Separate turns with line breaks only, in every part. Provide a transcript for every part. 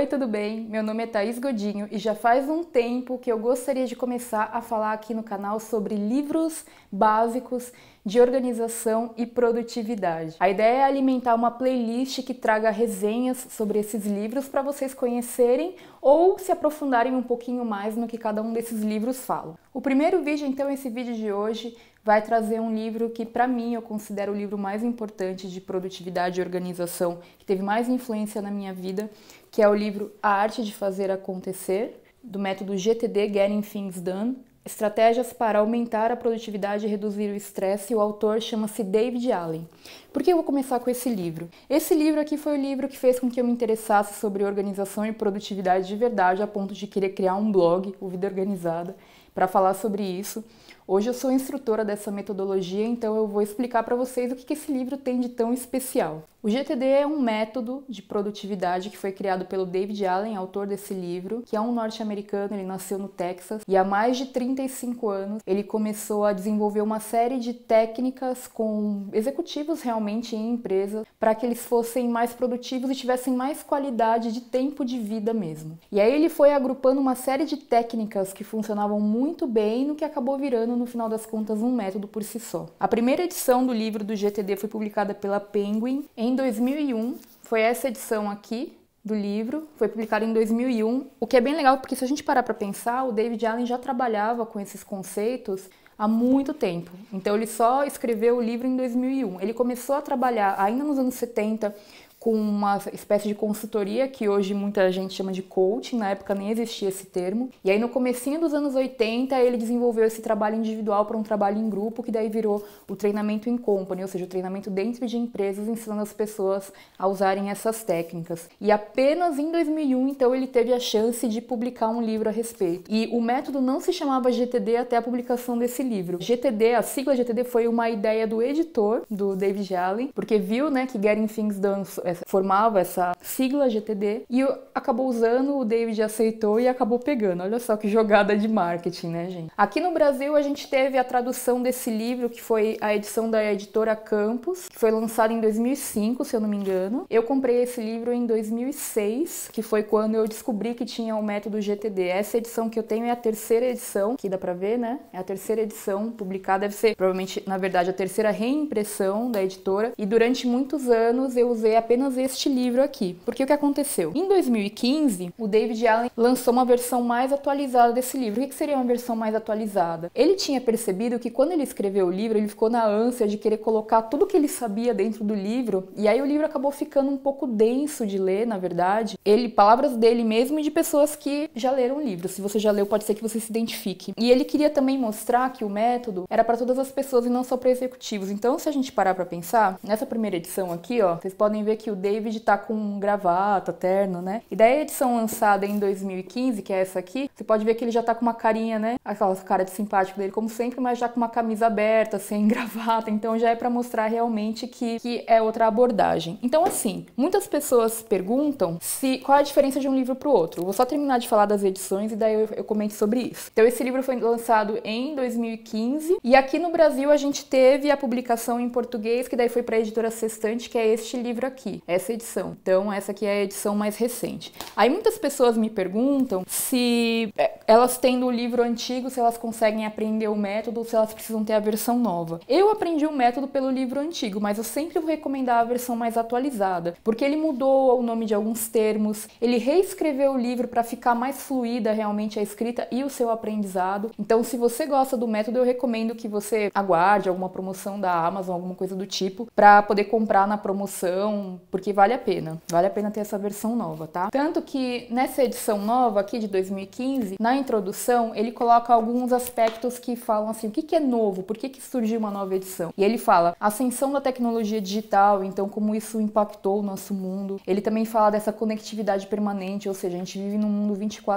tudo bem? Meu nome é Thaís Godinho e já faz um tempo que eu gostaria de começar a falar aqui no canal sobre livros básicos de organização e produtividade. A ideia é alimentar uma playlist que traga resenhas sobre esses livros para vocês conhecerem ou se aprofundarem um pouquinho mais no que cada um desses livros fala. O primeiro vídeo, então, esse vídeo de hoje, vai trazer um livro que, para mim, eu considero o livro mais importante de produtividade e organização, que teve mais influência na minha vida, que é o livro A Arte de Fazer Acontecer, do método GTD, Getting Things Done, Estratégias para Aumentar a Produtividade e Reduzir o Estresse, e o autor chama-se David Allen. Por que eu vou começar com esse livro? Esse livro aqui foi o livro que fez com que eu me interessasse sobre organização e produtividade de verdade, a ponto de querer criar um blog, o Vida Organizada, para falar sobre isso. Hoje eu sou instrutora dessa metodologia, então eu vou explicar para vocês o que esse livro tem de tão especial. O GTD é um método de produtividade que foi criado pelo David Allen, autor desse livro, que é um norte-americano, ele nasceu no Texas, e há mais de 35 anos ele começou a desenvolver uma série de técnicas com executivos realmente em empresas para que eles fossem mais produtivos e tivessem mais qualidade de tempo de vida mesmo. E aí ele foi agrupando uma série de técnicas que funcionavam muito bem no que acabou virando, no final das contas, um método por si só. A primeira edição do livro do GTD foi publicada pela Penguin em 2001, foi essa edição aqui do livro, foi publicada em 2001, o que é bem legal porque se a gente parar para pensar, o David Allen já trabalhava com esses conceitos há muito tempo, então ele só escreveu o livro em 2001. Ele começou a trabalhar ainda nos anos 70 com uma espécie de consultoria que hoje muita gente chama de coaching, na época nem existia esse termo. E aí no comecinho dos anos 80 ele desenvolveu esse trabalho individual para um trabalho em grupo, que daí virou o treinamento in company, ou seja, o treinamento dentro de empresas, ensinando as pessoas a usarem essas técnicas. E apenas em 2001, então, ele teve a chance de publicar um livro a respeito. E o método não se chamava GTD até a publicação desse livro. GTD, a sigla GTD foi uma ideia do editor, do David Allen, porque viu, né, que Getting Things Done formava essa sigla GTD e acabou usando, o David aceitou e acabou pegando. Olha só que jogada de marketing, né, gente? Aqui no Brasil a gente teve a tradução desse livro, que foi a edição da editora Campos, que foi lançada em 2005, se eu não me engano. Eu comprei esse livro em 2006, que foi quando eu descobri que tinha o método GTD. Essa edição que eu tenho é a terceira edição, que dá pra ver, né? É a terceira edição publicada, deve ser, provavelmente, na verdade, a terceira reimpressão da editora. E durante muitos anos eu usei apenas este livro aqui. Porque o que aconteceu? Em 2015, o David Allen lançou uma versão mais atualizada desse livro. O que seria uma versão mais atualizada? Ele tinha percebido que quando ele escreveu o livro, ele ficou na ânsia de querer colocar tudo que ele sabia dentro do livro, e aí o livro acabou ficando um pouco denso de ler, na verdade. Palavras dele mesmo e de pessoas que já leram o livro. Se você já leu, pode ser que você se identifique. E ele queria também mostrar que o método era para todas as pessoas e não só para executivos. Então, se a gente parar para pensar, nessa primeira edição aqui, ó, vocês podem ver que o David tá com gravata, terno, né? E daí a edição lançada em 2015, que é essa aqui, você pode ver que ele já tá com uma carinha, né? Aquela cara de simpático dele, como sempre, mas já com uma camisa aberta, sem gravata. Então já é pra mostrar realmente que é outra abordagem. Então, assim, muitas pessoas perguntam qual é a diferença de um livro pro outro. Eu vou só terminar de falar das edições e daí eu comento sobre isso. Então, esse livro foi lançado em 2015 e aqui no Brasil a gente teve a publicação em português, que daí foi pra editora Sextante, que é este livro aqui. Essa edição. Então, essa aqui é a edição mais recente. Aí muitas pessoas me perguntam se elas tendo o livro antigo, se elas conseguem aprender o método ou se elas precisam ter a versão nova. Eu aprendi o método pelo livro antigo, mas eu sempre vou recomendar a versão mais atualizada, porque ele mudou o nome de alguns termos, ele reescreveu o livro para ficar mais fluida realmente a escrita e o seu aprendizado. Então, se você gosta do método, eu recomendo que você aguarde alguma promoção da Amazon, alguma coisa do tipo, para poder comprar na promoção, porque vale a pena ter essa versão nova, tá? Tanto que nessa edição nova aqui de 2015, na introdução, ele coloca alguns aspectos que falam assim, o que é novo? Por que surgiu uma nova edição? E ele fala, ascensão da tecnologia digital, então como isso impactou o nosso mundo. Ele também fala dessa conectividade permanente, ou seja, a gente vive num mundo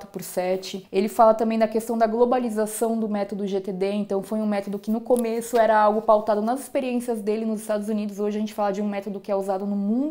24/7. Ele fala também da questão da globalização do método GTD, então foi um método que no começo era algo pautado nas experiências dele nos Estados Unidos, hoje a gente fala de um método que é usado no mundo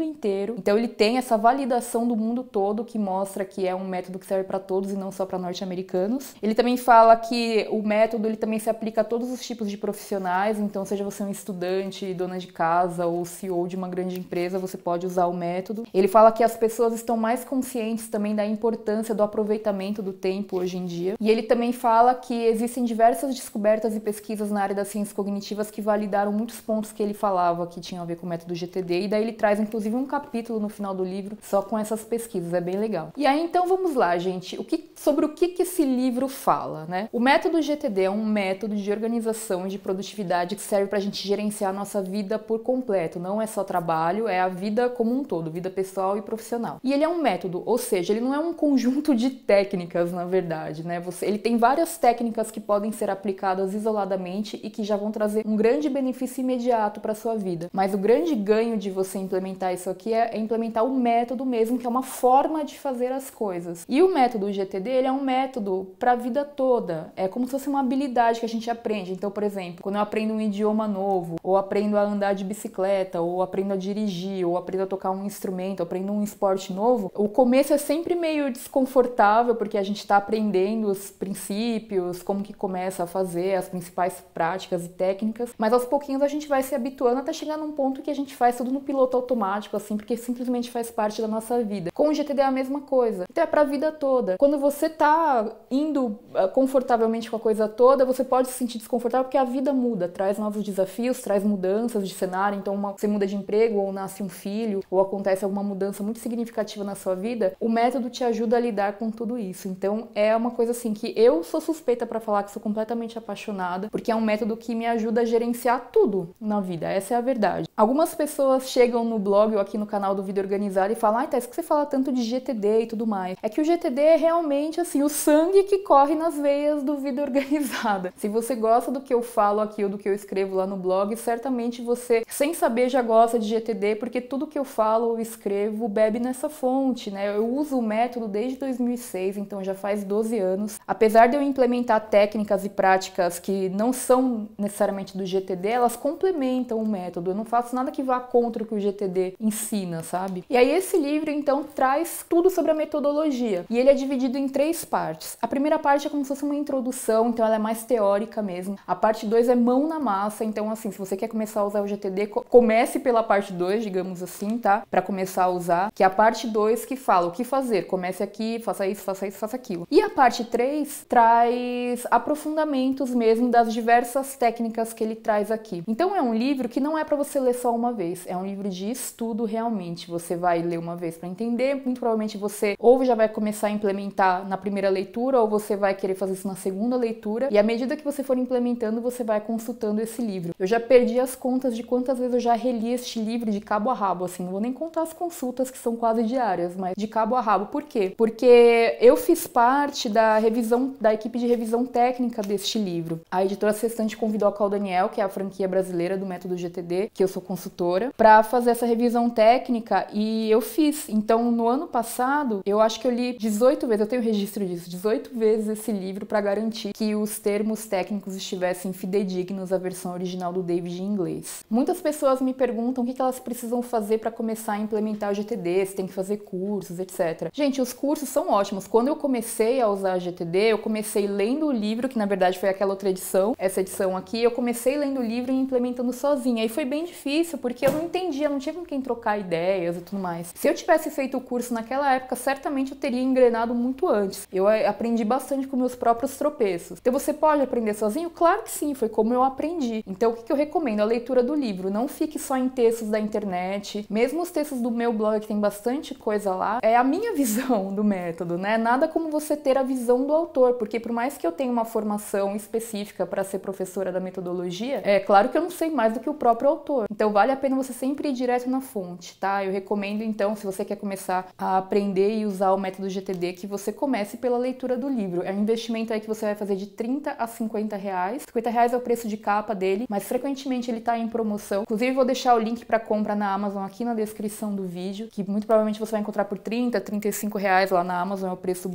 inteiro. Então ele tem essa validação do mundo todo que mostra que é um método que serve para todos e não só para norte-americanos. Ele também fala que o método ele também se aplica a todos os tipos de profissionais, então seja você um estudante, dona de casa ou CEO de uma grande empresa, você pode usar o método. Ele fala que as pessoas estão mais conscientes também da importância do aproveitamento do tempo hoje em dia. E ele também fala que existem diversas descobertas e pesquisas na área das ciências cognitivas que validaram muitos pontos que ele falava que tinham a ver com o método GTD, e daí ele traz inclusive um capítulo no final do livro só com essas pesquisas, é bem legal. E aí então vamos lá, gente, sobre o que esse livro fala, né? O método GTD é um método de organização e de produtividade que serve pra gente gerenciar a nossa vida por completo, não é só trabalho, é a vida como um todo, vida pessoal e profissional. E ele é um método, ou seja, ele não é um conjunto de técnicas, na verdade, né? Ele tem várias técnicas que podem ser aplicadas isoladamente e que já vão trazer um grande benefício imediato para sua vida. Mas o grande ganho de você implementar isso aqui é implementar o método mesmo, que é uma forma de fazer as coisas. E o método GTD, ele é um método para a vida toda. É como se fosse uma habilidade que a gente aprende. Então, por exemplo, quando eu aprendo um idioma novo, ou aprendo a andar de bicicleta, ou aprendo a dirigir, ou aprendo a tocar um instrumento, ou aprendo um esporte novo, o começo é sempre meio desconfortável, porque a gente está aprendendo os princípios, como que começa a fazer, as principais práticas e técnicas, mas aos pouquinhos a gente vai se habituando até chegar num ponto que a gente faz tudo no piloto automático, assim, porque simplesmente faz parte da nossa vida. Com o GTD é a mesma coisa. Então é pra vida toda. Quando você tá indo confortavelmente com a coisa toda, você pode se sentir desconfortável porque a vida muda, traz novos desafios, traz mudanças de cenário, então você muda de emprego, ou nasce um filho, ou acontece alguma mudança muito significativa na sua vida, o método te ajuda a lidar com tudo isso. Então é uma coisa assim que eu sou suspeita pra falar que sou completamente apaixonada, porque é um método que me ajuda a gerenciar tudo na vida, essa é a verdade. Algumas pessoas chegam no blog ou aqui no canal do Vida Organizada e falam: Thaís, que você fala tanto de GTD e tudo mais. É que o GTD é realmente assim, o sangue que corre nas veias do Vida Organizada. Se você gosta do que eu falo aqui ou do que eu escrevo lá no blog, certamente você, sem saber, já gosta de GTD, porque tudo que eu falo ou escrevo bebe nessa fonte, né? Eu uso o método desde 2006, então já faz 12 anos. Apesar de eu implementar técnicas e práticas que não são necessariamente do GTD, elas complementam o método. Eu não faço nada que vá contra o que o GTD ensina, sabe? E aí esse livro, então, traz tudo sobre a metodologia. E ele é dividido em 3 partes. A primeira parte é como se fosse uma introdução, então ela é mais teórica mesmo. A parte 2 é mão na massa, então assim, se você quer começar a usar o GTD, comece pela parte 2, digamos assim, tá? Pra começar a usar, que é a parte 2 que fala o que fazer. Comece aqui, faça isso, faça aquilo. E a parte 3 traz aprofundamentos mesmo das diversas técnicas que ele traz aqui. Então é um livro que não é pra você ler só uma vez, é um livro de estudo realmente. Você vai ler uma vez pra entender, muito provavelmente você ou já vai começar a implementar na primeira leitura, ou você vai querer fazer isso na segunda leitura, e à medida que você for implementando, você vai consultando esse livro. Eu já perdi as contas de quantas vezes eu já reli este livro de cabo a rabo, assim, não vou nem contar as consultas que são quase diárias, mas de cabo a rabo. Por quê? Porque eu fiz parte da equipe de revisão técnica deste livro. A editora Sextante convidou a Call Daniel, que é a franquia brasileira do método GTD, que eu sou consultora, para fazer essa revisão técnica, e eu fiz. Então, no ano passado, eu acho que eu li 18 vezes, eu tenho registro disso, 18 vezes esse livro para garantir que os termos técnicos estivessem fidedignos à versão original do David em inglês. Muitas pessoas me perguntam o que elas precisam fazer para começar a implementar o GTD, se tem que fazer cursos, etc. Gente, os cursos são ótimos. Quando eu comecei a usar GTD, eu comecei lendo o livro, que na verdade foi aquela outra edição, essa edição aqui, eu comecei lendo o livro e implementando sozinha. E foi bem difícil, porque eu não entendia, não tinha com quem trocar ideias e tudo mais. Se eu tivesse feito o curso naquela época, certamente eu teria engrenado muito antes. Eu aprendi bastante com meus próprios tropeços. Então você pode aprender sozinho? Claro que sim, foi como eu aprendi. Então o que eu recomendo? A leitura do livro. Não fique só em textos da internet. Mesmo os textos do meu blog, que tem bastante coisa lá, é a minha visão do método, né? Nada como você ter a visão do autor, porque por mais que eu tenha uma formação específica para ser professora da metodologia, é claro que eu não sei mais do que o próprio autor. Então vale a pena você sempre ir direto na fonte, tá? Eu recomendo então, se você quer começar a aprender e usar o método GTD, que você comece pela leitura do livro. É um investimento aí que você vai fazer de 30 a 50 reais. 50 reais é o preço de capa dele, mas frequentemente ele tá em promoção. Inclusive vou deixar o link para compra na Amazon aqui na descrição do vídeo, que muito provavelmente você vai encontrar por 30, 35 reais lá na Amazon, é o preço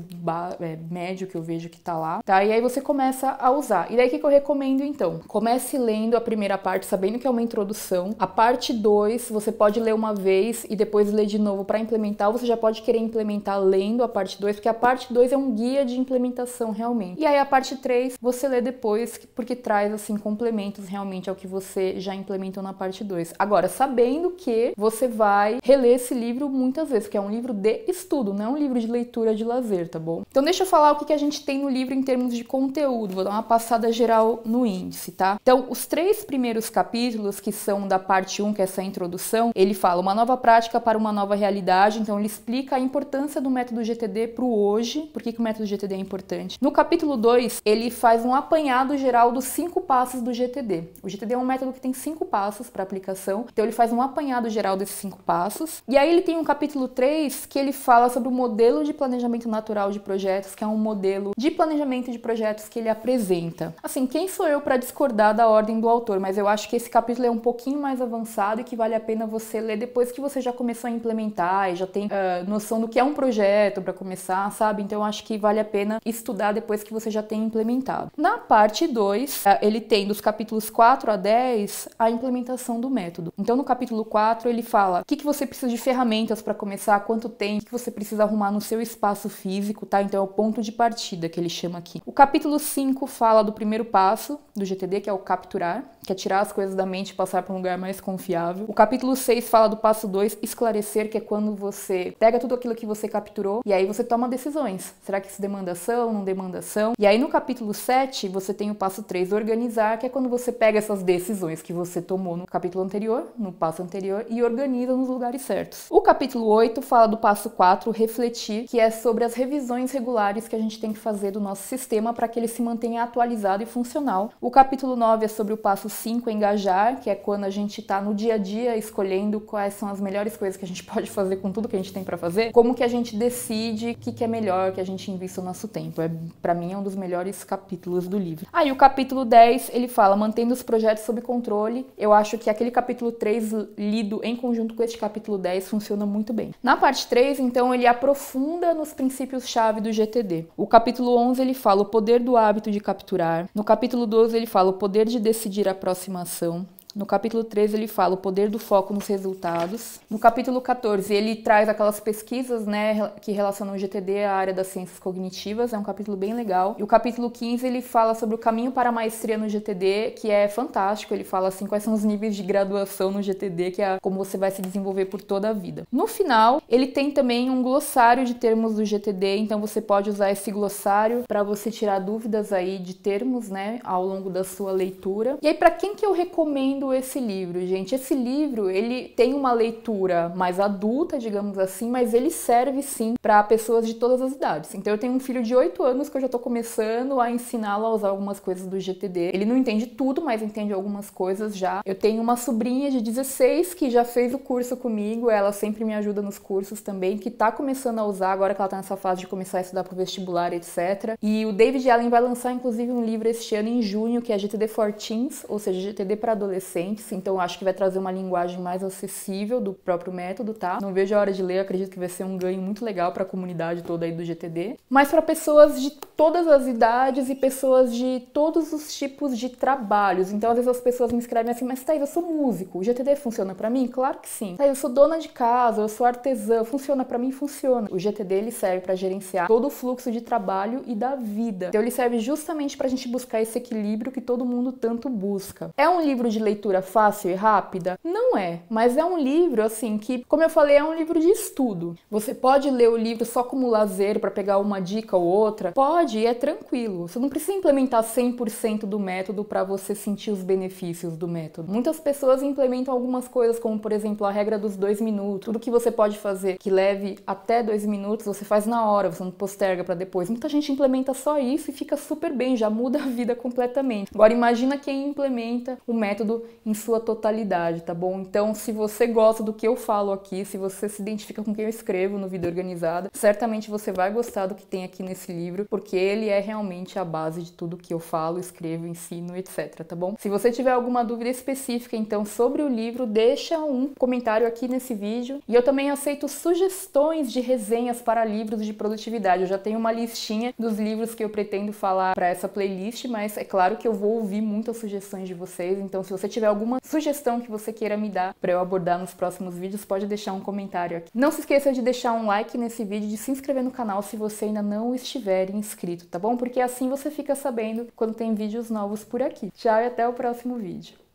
médio que eu vejo que tá lá, tá? E aí você começa a usar. E daí o que eu recomendo então? Comece lendo a primeira parte, sabendo que é uma introdução. A parte 2, você pode ler uma vez e depois ler de novo para implementar, ou você já pode querer implementar lendo a parte 2, porque a parte 2 é um guia de implementação realmente. E aí a parte 3 você lê depois, porque traz assim complementos realmente ao que você já implementou na parte 2. Agora, sabendo que você vai reler esse livro muitas vezes, porque é um livro de estudo, não é um livro de leitura de lazer, tá bom? Então deixa eu falar o que a gente tem no livro em termos de conteúdo, vou dar uma passada geral no índice, tá? Então, os 3 primeiros capítulos, que são da parte 1, que é essa introdução, ele fala uma nova prática para uma nova realidade, então ele explica a importância do método GTD pro hoje, por que o método GTD é importante. No capítulo 2, ele faz um apanhado geral dos 5 passos do GTD. O GTD é um método que tem 5 passos para aplicação, então ele faz um apanhado geral desses 5 passos. E aí ele tem um capítulo 3 que ele fala sobre o modelo de planejamento natural de projetos, que é um modelo de planejamento de projetos que ele apresenta. Assim, quem sou eu para discordar da ordem do autor, mas eu acho que esse capítulo é um pouquinho mais avançado e que vale a pena você ler depois que você já começou a implementar e já tem noção do que é um projeto para começar, sabe? Então eu acho que vale a pena estudar depois que você já tem implementado. Na parte 2, ele tem dos capítulos 4 a 10 a implementação do método. Então no capítulo 4 ele fala o que você precisa de ferramentas para começar, quanto tempo, o que você precisa arrumar no seu espaço físico, tá? Então é o ponto de partida que ele chama aqui. O capítulo 5 fala do primeiro passo do GTD, que é o capturar, que é tirar as coisas da mente e passar para um lugar mais confiável. O capítulo 6 fala do passo 2, esclarecer, que é quando você pega tudo aquilo que você capturou e aí você toma decisões. Será que isso demanda ação, não demanda ação? E aí no capítulo 7 você tem o passo 3, organizar, que é quando você pega essas decisões que você tomou no capítulo anterior, no passo anterior, e organiza nos lugares certos. O capítulo 8 fala do passo 4, refletir, que é sobre as revisões regulares que a gente tem que fazer do nosso sistema para que ele se mantenha atualizado e funcional. O capítulo 9 é sobre o passo 5, engajar, que é quando a gente está no dia a dia escolhendo quais são as melhores coisas que a gente pode fazer com tudo que a gente tem para fazer. Como que a gente decide o que é melhor que a gente invista o nosso tempo. Para mim é um dos melhores capítulos do livro. Aí o capítulo 10, ele fala mantendo os projetos sob controle. Eu acho que aquele capítulo 3 lido em conjunto com este capítulo 10 funciona muito bem. Na parte 3, então, ele aprofunda nos princípios-chave do GTD. O capítulo 11, ele fala o poder do hábito de capturar. No capítulo 12, ele fala o poder de decidir a próxima ação. No capítulo 13 ele fala o poder do foco nos resultados. No capítulo 14 ele traz aquelas pesquisas, né, que relacionam o GTD à área das ciências cognitivas, é um capítulo bem legal. E o capítulo 15 ele fala sobre o caminho para a maestria no GTD, que é fantástico, ele fala assim quais são os níveis de graduação no GTD, que é como você vai se desenvolver por toda a vida. No final, ele tem também um glossário de termos do GTD, então você pode usar esse glossário para você tirar dúvidas aí de termos, né, ao longo da sua leitura. E aí para quem que eu recomendo esse livro, gente? Esse livro, ele tem uma leitura mais adulta, digamos assim, mas ele serve sim para pessoas de todas as idades. Então eu tenho um filho de 8 anos que eu já tô começando a ensiná-lo a usar algumas coisas do GTD. Ele não entende tudo, mas entende algumas coisas já. Eu tenho uma sobrinha de 16 que já fez o curso comigo, ela sempre me ajuda nos cursos também, que tá começando a usar agora que ela tá nessa fase de começar a estudar pro vestibular, etc. E o David Allen vai lançar inclusive um livro este ano em junho, que é GTD for Teens, ou seja, GTD para adolescentes. Então eu acho que vai trazer uma linguagem mais acessível do próprio método, tá? Não vejo a hora de ler, acredito que vai ser um ganho muito legal para a comunidade toda aí do GTD. Mas para pessoas de todas as idades e pessoas de todos os tipos de trabalhos. Então às vezes as pessoas me escrevem assim, mas Thaís, eu sou músico, o GTD funciona para mim? Claro que sim. Thaís, eu sou dona de casa, eu sou artesã, funciona para mim? Funciona. O GTD ele serve para gerenciar todo o fluxo de trabalho e da vida. Então ele serve justamente para a gente buscar esse equilíbrio que todo mundo tanto busca. É um livro de leitura fácil e rápida? Não é, mas é um livro assim que, como eu falei, é um livro de estudo. Você pode ler o livro só como lazer para pegar uma dica ou outra? Pode, e é tranquilo. Você não precisa implementar 100% do método para você sentir os benefícios do método. Muitas pessoas implementam algumas coisas, como por exemplo a regra dos 2 minutos. Tudo que você pode fazer que leve até 2 minutos, você faz na hora, você não posterga para depois. Muita gente implementa só isso e fica super bem, já muda a vida completamente. Agora imagina quem implementa o método em sua totalidade, tá bom? Então, se você gosta do que eu falo aqui, se você se identifica com o que eu escrevo no Vida Organizada, certamente você vai gostar do que tem aqui nesse livro, porque ele é realmente a base de tudo que eu falo, escrevo, ensino, etc, tá bom? Se você tiver alguma dúvida específica, então, sobre o livro, deixa um comentário aqui nesse vídeo. E eu também aceito sugestões de resenhas para livros de produtividade. Eu já tenho uma listinha dos livros que eu pretendo falar para essa playlist, mas é claro que eu vou ouvir muitas sugestões de vocês, então se você tiver tiver alguma sugestão que você queira me dar para eu abordar nos próximos vídeos, pode deixar um comentário aqui. Não se esqueça de deixar um like nesse vídeo, de se inscrever no canal se você ainda não estiver inscrito, tá bom? Porque assim você fica sabendo quando tem vídeos novos por aqui. Tchau e até o próximo vídeo.